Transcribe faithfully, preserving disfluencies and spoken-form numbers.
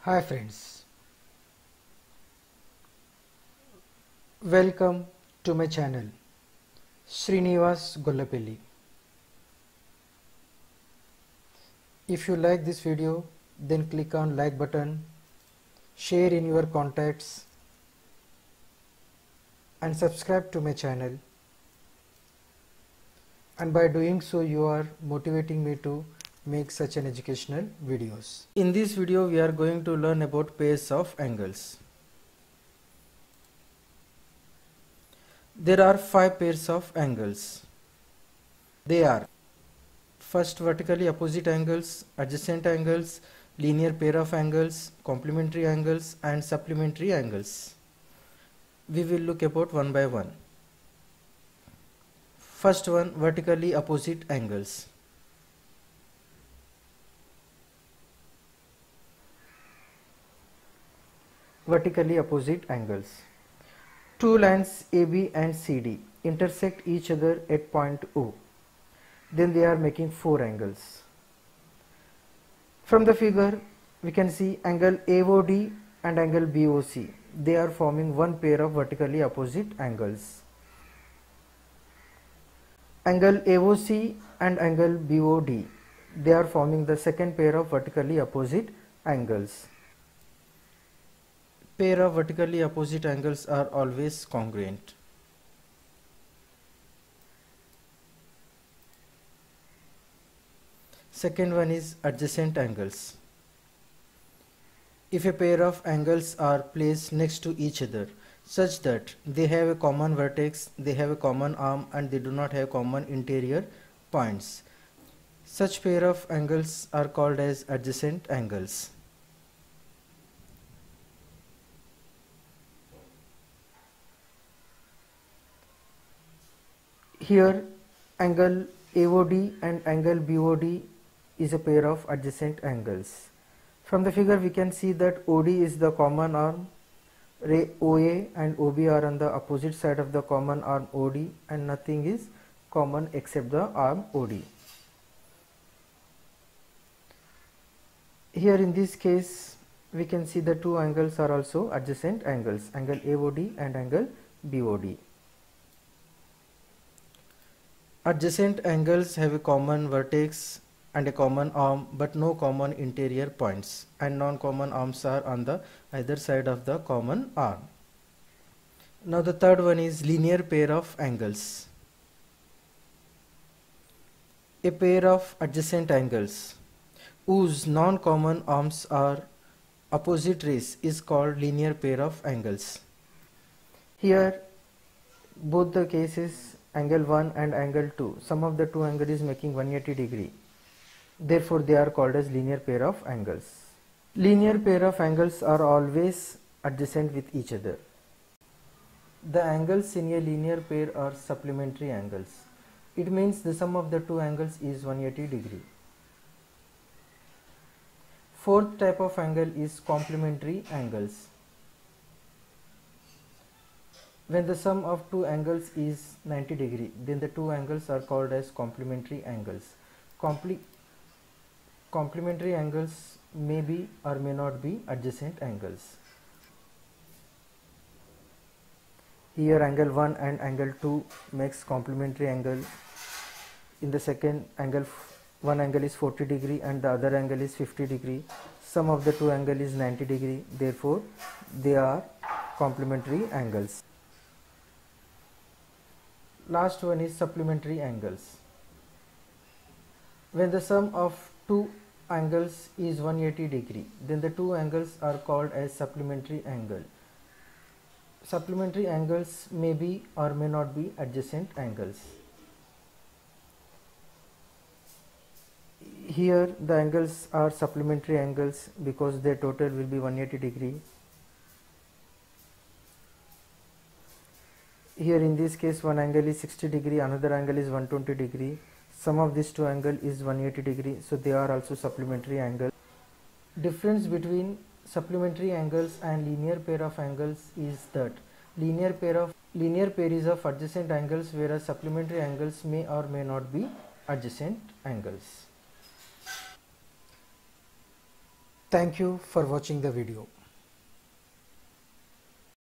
Hi friends, welcome to my channel Srinivas Gollapelli. If you like this video, then click on like button, share in your contacts and subscribe to my channel, and by doing so you are motivating me to make such an educational videos. In this video we are going to learn about pairs of angles. There are five pairs of angles. They are: first, vertically opposite angles, adjacent angles, linear pair of angles, complementary angles and supplementary angles. We will look about one by one. First one, vertically opposite angles. Vertically opposite angles. Two lines A B and C D intersect each other at point O. Then they are making four angles. From the figure we can see angle A O D and angle B O C. They are forming one pair of vertically opposite angles. Angle A O C and angle B O D, they are forming the second pair of vertically opposite angles. Pair of vertically opposite angles are always congruent. Second one is adjacent angles. If a pair of angles are placed next to each other such that they have a common vertex, they have a common arm and they do not have common interior points, such pair of angles are called as adjacent angles. Here angle A O D and angle B O D is a pair of adjacent angles. From the figure we can see that O D is the common arm, ray O A and O B are on the opposite side of the common arm O D, and nothing is common except the arm O D. Here in this case we can see the two angles are also adjacent angles, angle A O D and angle B O D. Adjacent angles have a common vertex and a common arm but no common interior points, and non-common arms are on the either side of the common arm. Now the third one is linear pair of angles. A pair of adjacent angles whose non-common arms are opposite rays is called linear pair of angles. Here both the cases, angle one and angle two, sum of the two angles is making one hundred eighty degree. Therefore they are called as linear pair of angles. Linear pair of angles are always adjacent with each other. The angles in a linear pair are supplementary angles. It means the sum of the two angles is one hundred eighty degree. Fourth type of angle is complementary angles. When the sum of two angles is ninety degree, then the two angles are called as complementary angles. Comple complementary angles may be or may not be adjacent angles. Here angle one and angle two makes complementary angle. In the second angle, one angle is forty degree and the other angle is fifty degree. Sum of the two angle is ninety degree. Therefore they are complementary angles. Last one is supplementary angles. When the sum of two angles is one hundred eighty degree, then the two angles are called as supplementary angle. Supplementary angles may be or may not be adjacent angles. Here the angles are supplementary angles because their total will be one hundred eighty degree. Here in this case one angle is sixty degree, another angle is one hundred twenty degree. Sum of these two angles is one hundred eighty degree, so they are also supplementary angles. Difference between supplementary angles and linear pair of angles is that linear pair of linear pair is of adjacent angles, whereas supplementary angles may or may not be adjacent angles. Thank you for watching the video.